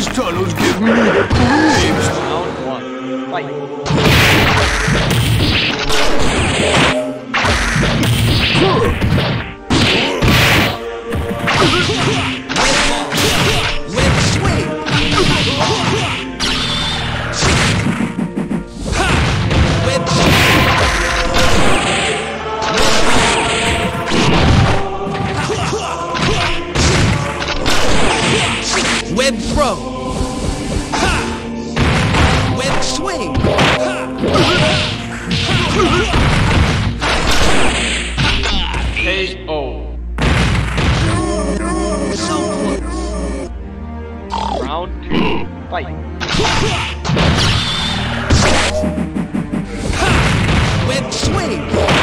These tunnels give me the creeps. Round one. Fight. Web throw. Web swing. KO. So close. Round two. Fight. Web swing.